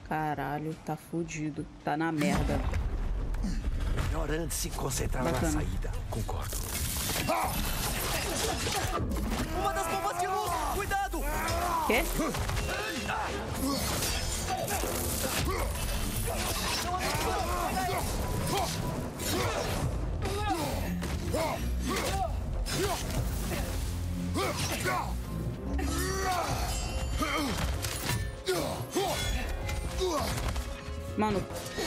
Caralho, tá fudido. Tá na merda. Melhor antes se concentrar na saída. Concordo. Uma das bombas de luz! Cuidado! Quê? Mano.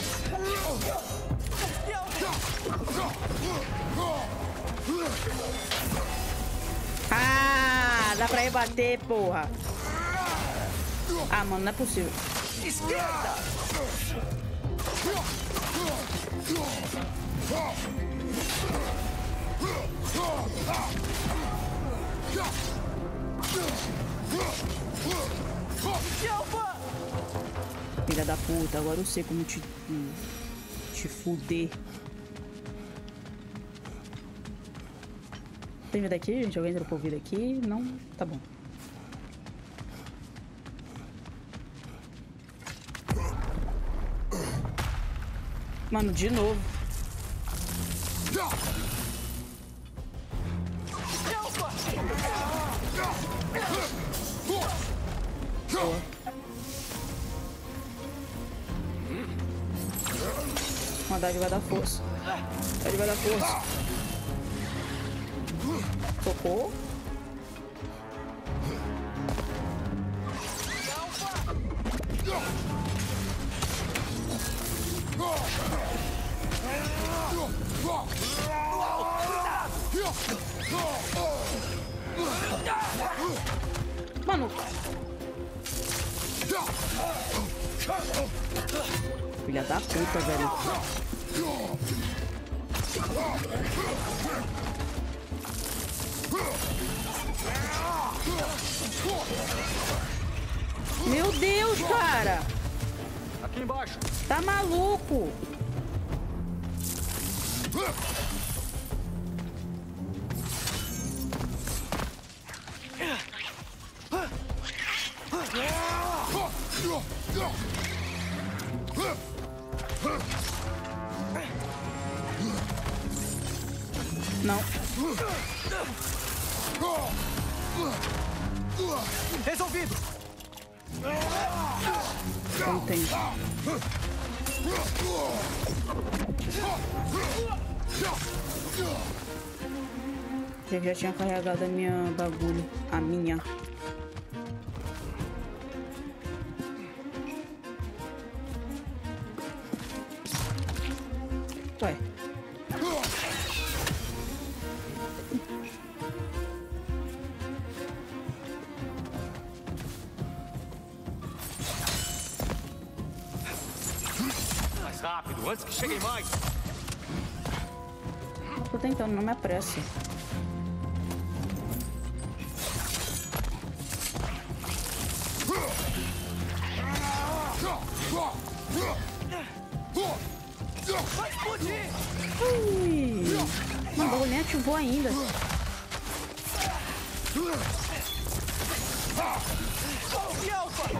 Ah, dá pra rebater, porra. Ah, mano, não é possível. Esquerda! Filha da puta, agora eu sei como te fuder. Tem vida aqui, gente? Alguém dropou vida aqui? Não? Tá bom. Mano, de novo. Boa. Mandar ele vai dar força. Ele vai dar força. Socorro. Mano. Filha da puta, velho. Meu Deus, cara. Aqui embaixo. Tá maluco? Não. Resolvido. Não tem. Eu já tinha carregado a minha bagulho. A minha. Ué. Mais rápido, antes que cheguem mais. Tô tentando, não me apresse. Vai explodir! Ui! Mano, o bagulho nem ativou ainda. Golpe alfa!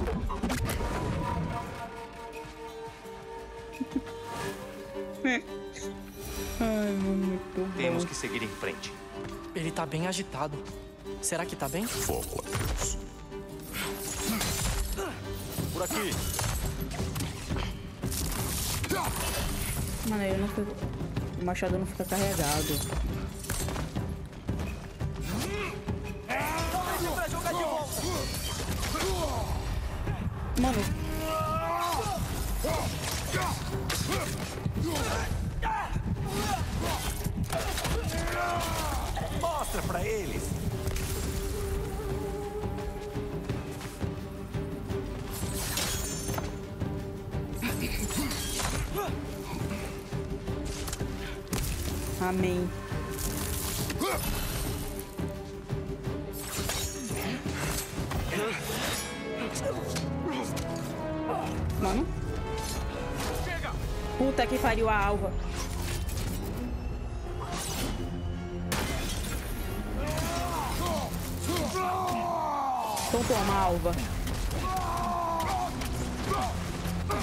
Ai, mano, muito bom. Temos que seguir em frente. Ele tá bem agitado. Será que tá bem? Foco, Deus. Por aqui. Mano, ele não fica... O machado não fica carregado. Pra jogar de volta. Mano. Mostra pra eles. Amém. Mano. Puta que pariu a alva. Então toma, alva.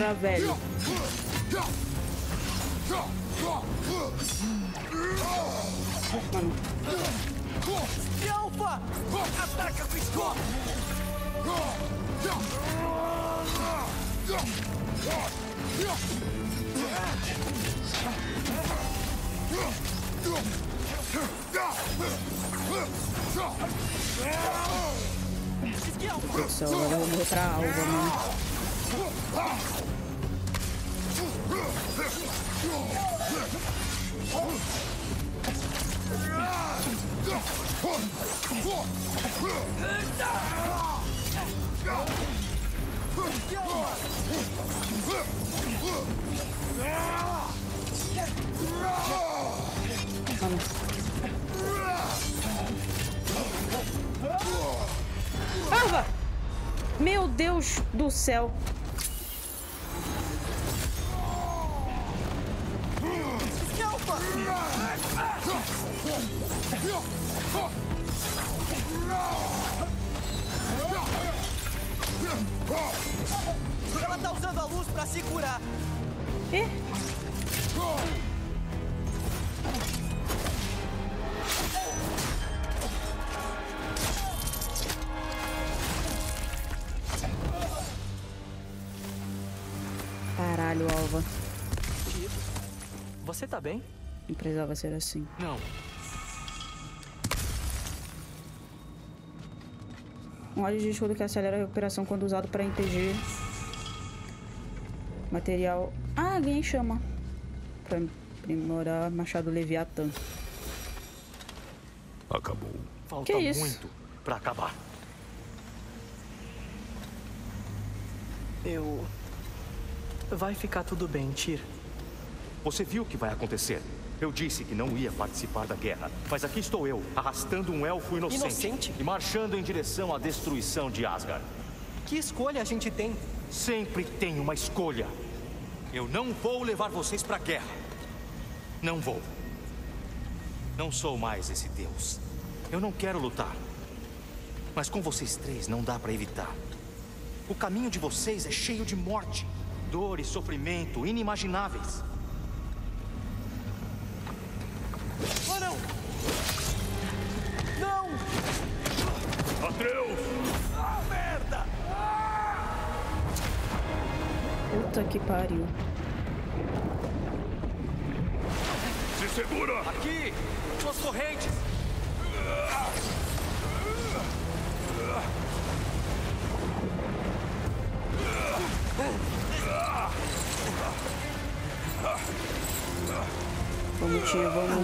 Porra, velho. Mano. Alfa! Ataca com escopo! Meu Deus do céu, agora eu vou morrer pra alva, mano. Alva! Meu Deus do céu. Ela tá usando a luz pra se curar. Ih. Caralho, Alva. Você tá bem? Não precisava ser assim. Não. Um óleo de escudo que acelera a recuperação quando usado para impedir material. Ah, ganhei chama. Pra aprimorar machado Leviatã. Acabou. Falta Que isso? muito pra acabar. Vai ficar tudo bem, Tyr. Você viu o que vai acontecer? Eu disse que não ia participar da guerra, mas aqui estou eu, arrastando um elfo inocente. Inocente? E marchando em direção à destruição de Asgard. Que escolha a gente tem? Sempre tem uma escolha. Eu não vou levar vocês pra guerra. Não vou. Não sou mais esse deus. Eu não quero lutar. Mas com vocês três não dá pra evitar. O caminho de vocês é cheio de morte, dor e sofrimento inimagináveis. Oh, não! Não! Atreus! Ah, merda! Puta que pariu. Se segura! Aqui! Suas correntes! Vamos, tio, vamos.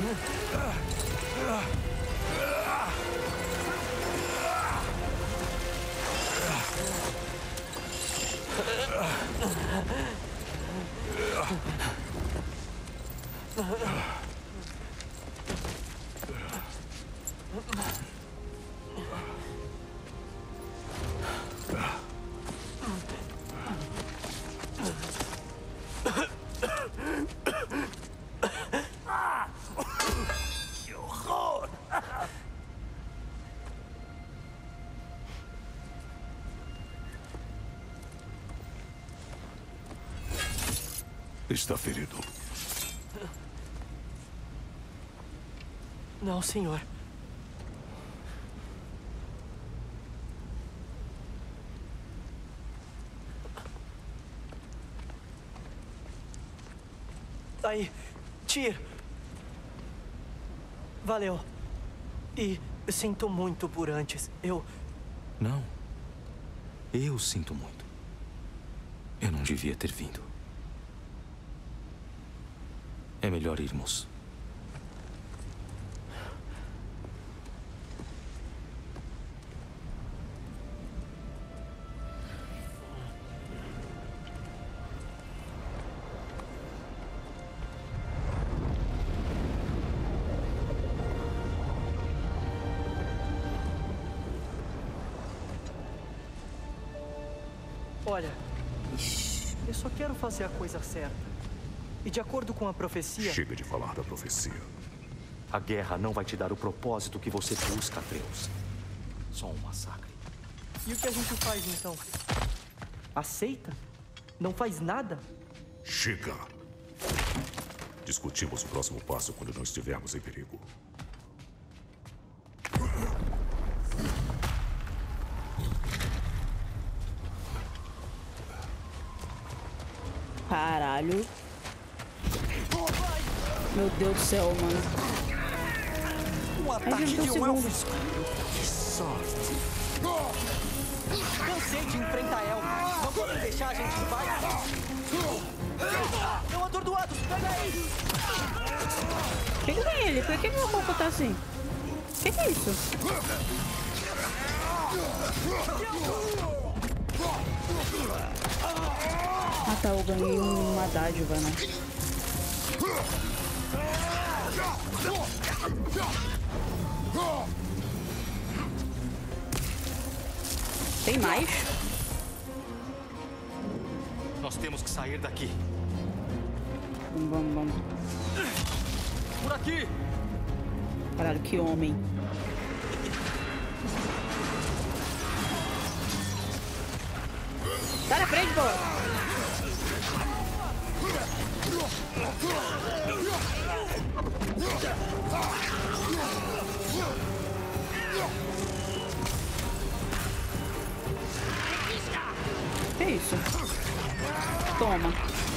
Que horror! Está ferido. Não, senhor. Aí, Tyr. Valeu. E sinto muito por antes. Não. Eu sinto muito. Eu não devia ter vindo. É melhor irmos. Olha, eu só quero fazer a coisa certa. E de acordo com a profecia... Chega de falar da profecia. A guerra não vai te dar o propósito que você busca, Atreus. Só um massacre. E o que a gente faz, então? Aceita? Não faz nada? Chega! Discutimos o próximo passo quando não estivermos em perigo. Caralho. Meu Deus do céu, mano. Um ataque de um elfo. Que sorte. Cansei de enfrentar elfos. Não podem deixar a gente em paz. Estão atordoados. Pega eles. Que tem ele? Por que meu corpo tá assim? Que é isso? Ah tá, eu ganhei uma dádiva, né? Tem mais? Nós temos que sair daqui. Vamos. Por aqui! Caralho, que homem. Sai da frente, pô! Que isso? Toma.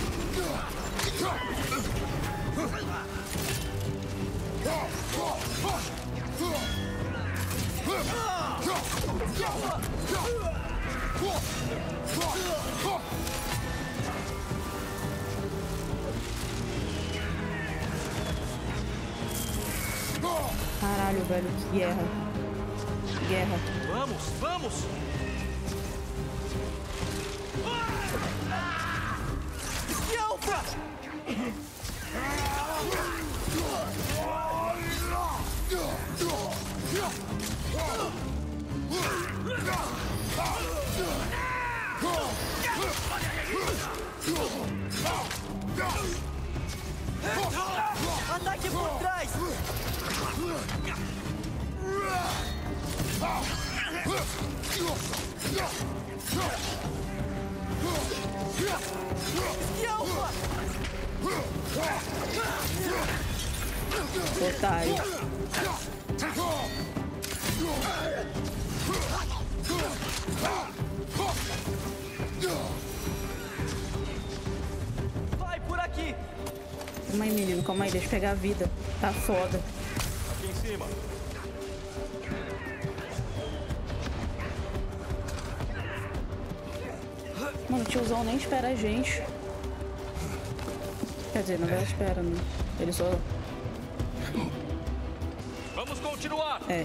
Caralho, velho, que guerra. Guerra. Vamos! Ataque por trás! Otário. Vai por aqui! Calma aí, menino, calma aí, deixa eu pegar a vida. Tá foda. Aqui em cima. Mano, o tiozão nem espera a gente. Quer dizer, não vai espera, né? Ele só... Vamos continuar! É.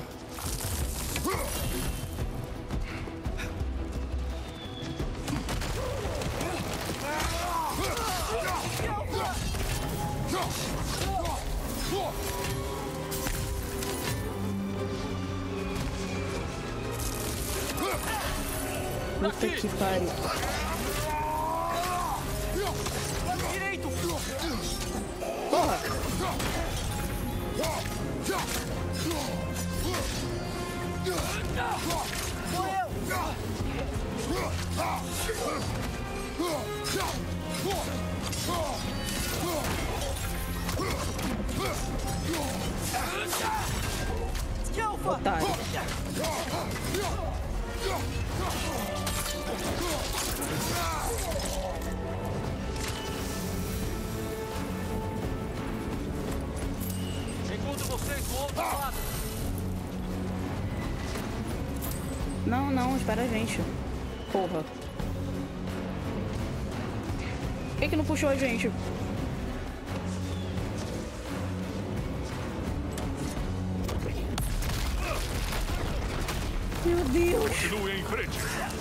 Puta que pariu. Direito! Porra! Otário. Encontro vocês do outro lado. Não, espera a gente. Porra. Por que não puxou a gente? Meu Deus. Continue em frente.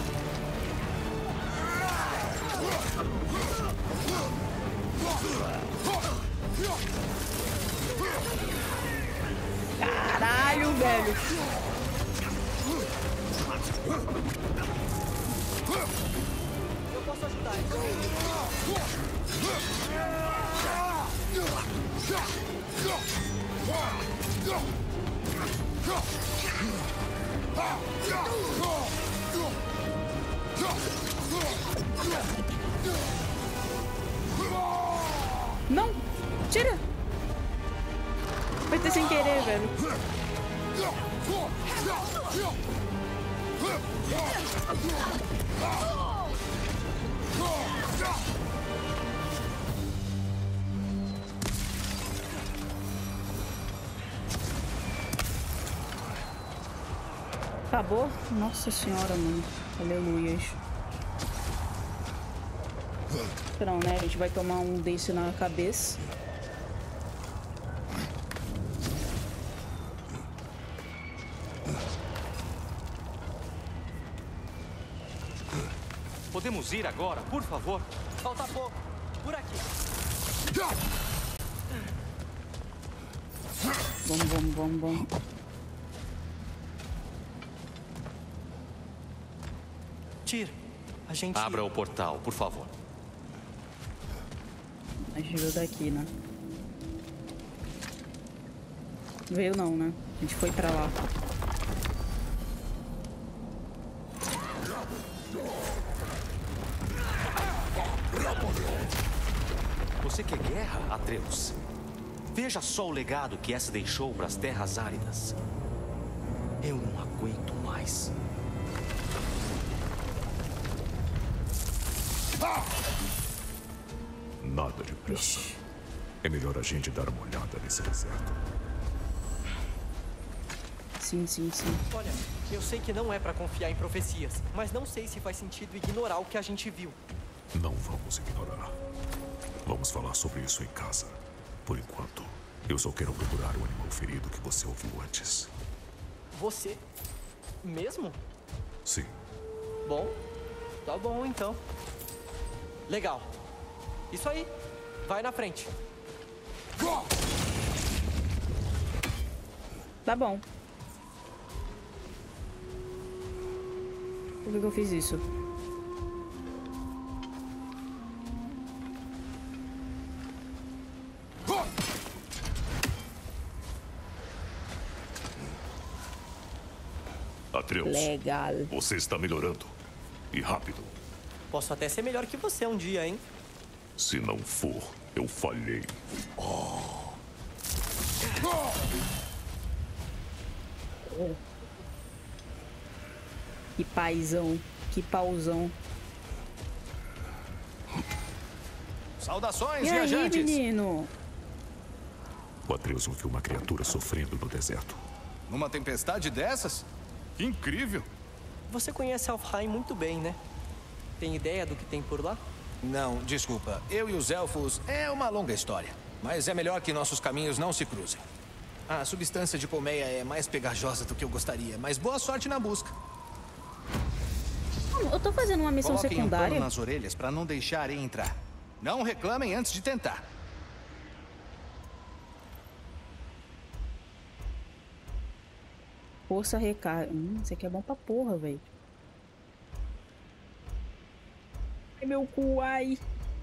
Caralho, velho. Eu posso ajudar. Não! Tira! Vai ter sem querer, velho. Acabou? Nossa senhora, mano. Aleluias. Não, né? A gente vai tomar um desse na cabeça. Podemos ir agora, por favor? Falta pouco. Por aqui. Vamos. Tyr, a gente... Abra o portal, por favor. A gente veio daqui, né? Veio não, né? A gente foi pra lá. Você quer guerra, Atreus? Veja só o legado que essa deixou para as terras áridas. Eu não aguento mais. Nada de pressa. É melhor a gente dar uma olhada nesse deserto. Sim. Olha, eu sei que não é pra confiar em profecias, mas não sei se faz sentido ignorar o que a gente viu. Não vamos ignorar. Vamos falar sobre isso em casa. Por enquanto, eu só quero procurar o animal ferido que você ouviu antes. Você? Mesmo? Sim. Bom, tá bom então. Legal. Isso aí. Vai na frente. Tá bom. Por que eu fiz isso? Atreus, Legal. você está melhorando. E rápido. Posso até ser melhor que você um dia, hein? Se não for, eu falhei. Que paizão. Que pauzão. Saudações, E aí, viajantes! menino? O Atreus ouviu uma criatura sofrendo no deserto. Numa tempestade dessas? Que incrível! Você conhece Alfheim muito bem, né? Tem ideia do que tem por lá? Não, desculpa. Eu e os elfos é uma longa história. Mas é melhor que nossos caminhos não se cruzem. A substância de colmeia é mais pegajosa do que eu gostaria, mas boa sorte na busca. Eu tô fazendo uma missão Coloquem um secundária. pano nas orelhas para não deixarem entrar. Não reclamem antes de tentar. Força recarga. Isso aqui é bom pra porra, velho. Ai, meu cu, ai.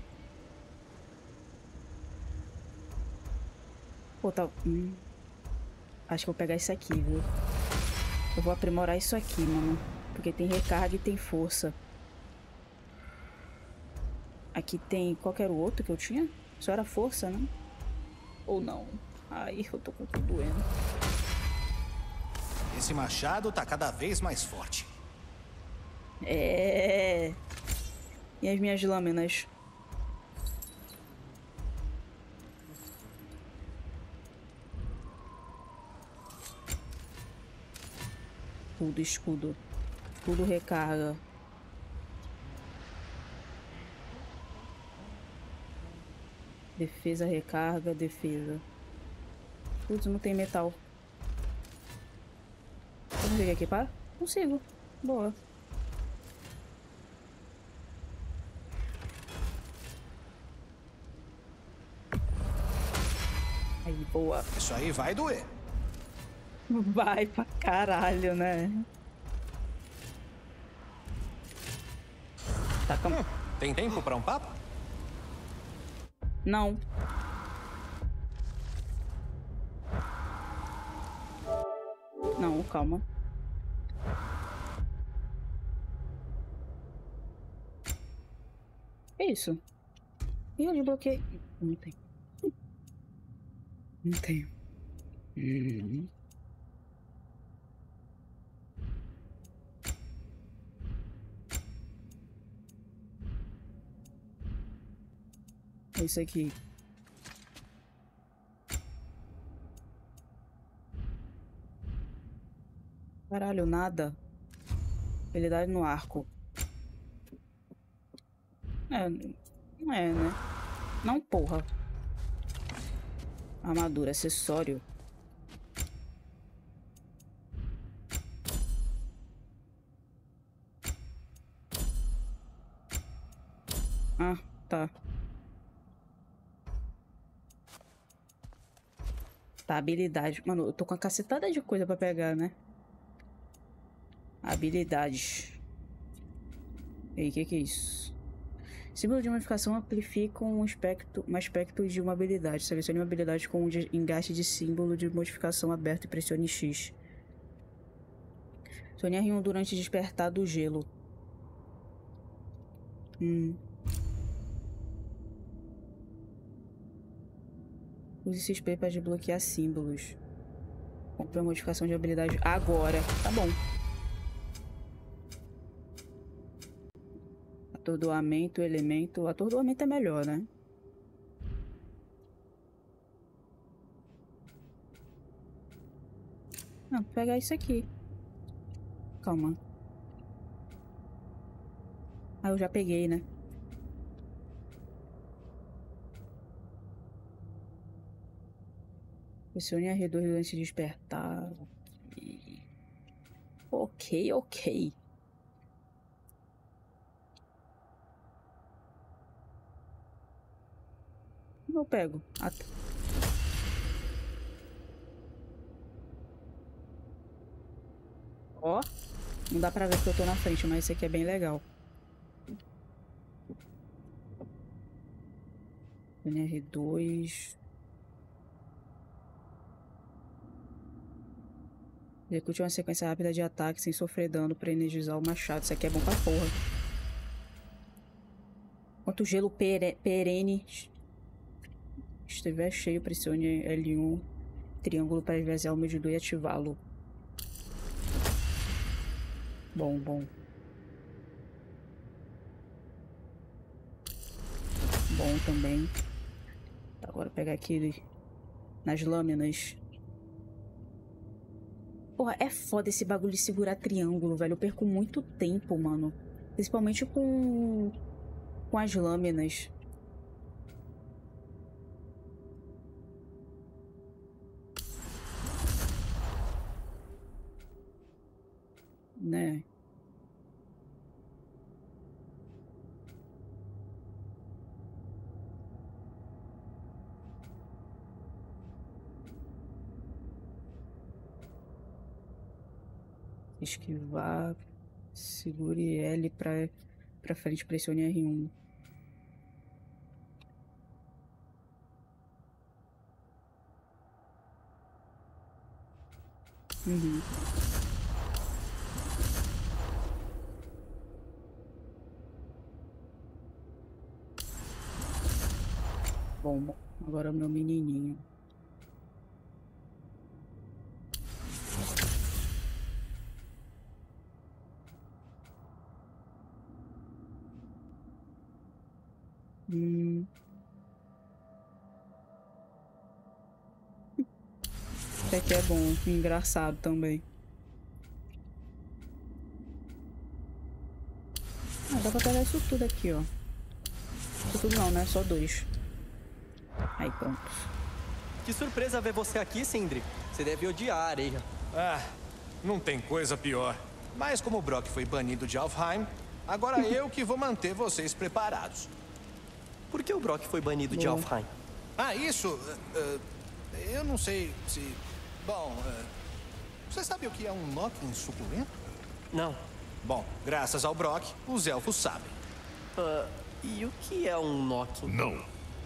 Pô, tá... Acho que eu vou pegar isso aqui, viu? Eu vou aprimorar isso aqui, mano. Porque tem recarga e tem força. Aqui tem... Qual que era o outro que eu tinha? Só era força, né? Ou não? Ai, eu tô com tudo doendo. Esse machado tá cada vez mais forte. É... E as minhas lâminas? Escudo. Escudo recarga. Defesa recarga, defesa. Putz, não tem metal. Consigo equipar? Consigo. Boa. Aí, boa. Isso aí vai doer. Vai pra caralho, né? Tá com... Tem tempo pra um papo? Não. Não, calma. Que isso? Ih, eu desbloqueei. Não tem. Não tenho. É isso aqui. Caralho, nada. Habilidade no arco. Não é, né? Não, porra. Armadura, acessório. Ah, tá. Tá, habilidade. Mano, eu tô com uma cacetada de coisa pra pegar, né? Habilidades. E aí, o que é isso? Símbolo de modificação amplifica um aspecto de uma habilidade. Selecione uma habilidade com um engaste de símbolo de modificação aberto e pressione X. Pressione R1 durante despertar do gelo. Use XP para desbloquear símbolos. Compre a modificação de habilidade agora. Tá bom. Atordoamento, elemento. Atordoamento é melhor, né? Não, vou pegar isso aqui. Calma. Ah, eu já peguei, né? Pressione R2 durante despertar. Ok. Eu pego. Ah, tá. Ó. Não dá pra ver que eu tô na frente, mas esse aqui é bem legal. R2. Execute uma sequência rápida de ataque sem sofrer dano pra energizar o machado. Isso aqui é bom pra porra. Enquanto o gelo perene estiver cheio, pressione L1 triângulo para esvaziar o medidor e ativá-lo. Bom. Bom também. Agora pegar aqui nas lâminas. Porra, é foda esse bagulho de segurar triângulo, velho. Eu perco muito tempo, mano. Principalmente com as lâminas. Né? Esquivar, segure L pra frente, pressione R1. Bom, agora o meu menininho. Isso aqui é bom, engraçado também. Ah, dá pra pegar isso tudo aqui, ó. Isso tudo não, né? Só 2. Aí, pronto. Que surpresa ver você aqui, Sindri. Você deve odiar a areia. Ah, não tem coisa pior. Mas como o Brock foi banido de Alfheim, agora eu que vou manter vocês preparados. Por que o Brock foi banido de Alfheim? Ah, isso... eu não sei se... Bom, você sabe o que é um Nokken suculento? Não. Bom, graças ao Brock, os elfos sabem. E o que é um Nokken? Não.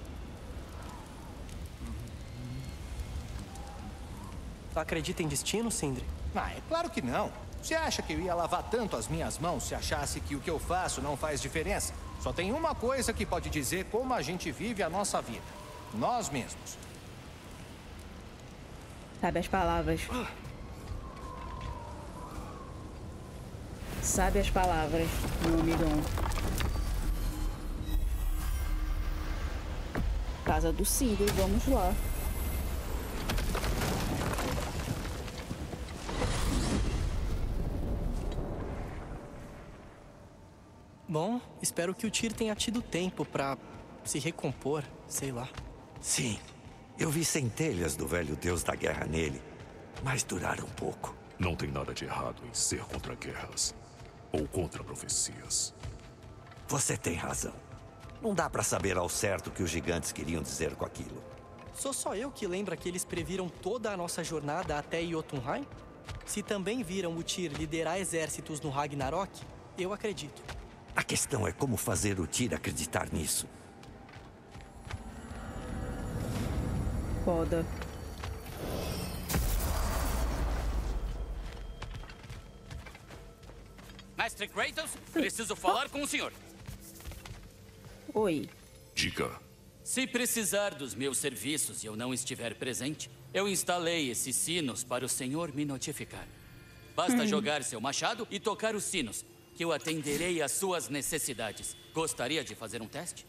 Acredita em destino, Sindri? Ah, é claro que não. Você acha que eu ia lavar tanto as minhas mãos se achasse que o que eu faço não faz diferença? Só tem uma coisa que pode dizer como a gente vive a nossa vida. Nós mesmos. Sabe as palavras. Sabe as palavras, meu amigão. Casa do Cinder, vamos lá. Bom, espero que o Tyr tenha tido tempo pra se recompor, sei lá. Sim, eu vi centelhas do velho deus da guerra nele, mas duraram pouco. Não tem nada de errado em ser contra guerras ou contra profecias. Você tem razão. Não dá pra saber ao certo o que os gigantes queriam dizer com aquilo. Sou só eu que lembra que eles previram toda a nossa jornada até Jotunheim? Se também viram o Tyr liderar exércitos no Ragnarok, eu acredito. A questão é como fazer o Tyr acreditar nisso. Foda. Mestre Kratos, preciso falar com o senhor. Oi. Diga. Se precisar dos meus serviços e eu não estiver presente, eu instalei esses sinos para o senhor me notificar. Basta jogar seu machado e tocar os sinos, que eu atenderei às suas necessidades. Gostaria de fazer um teste?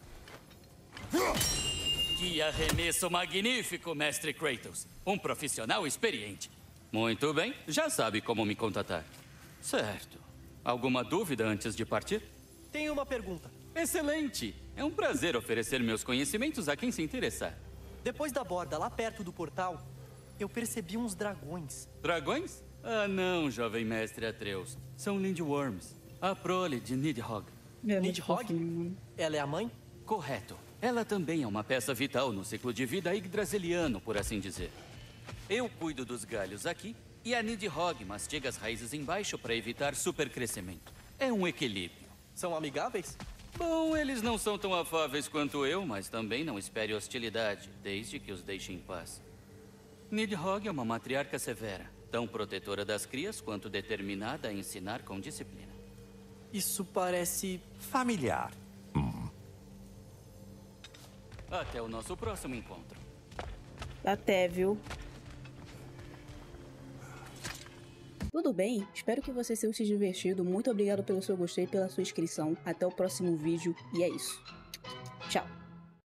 Que arremesso magnífico, Mestre Kratos. Um profissional experiente. Muito bem, já sabe como me contatar. Certo. Alguma dúvida antes de partir? Tenho uma pergunta. Excelente! É um prazer oferecer meus conhecimentos a quem se interessar. Depois da borda, lá perto do portal, eu percebi uns dragões. Dragões? Ah, não, jovem mestre Atreus. São Lindworms, a prole de Nidhogg. Nidhogg? Ela é a mãe? Correto. Ela também é uma peça vital no ciclo de vida yggdrasiliano, por assim dizer. Eu cuido dos galhos aqui e a Nidhogg mastiga as raízes embaixo para evitar supercrescimento. É um equilíbrio. São amigáveis? Bom, eles não são tão afáveis quanto eu, mas também não espere hostilidade, desde que os deixe em paz. Nidhogg é uma matriarca severa, tão protetora das crias quanto determinada a ensinar com disciplina. Isso parece... familiar. Até o nosso próximo encontro. Até, viu? Tudo bem? Espero que você tenha se divertido. Muito obrigado pelo seu gostei e pela sua inscrição. Até o próximo vídeo. E é isso. Tchau.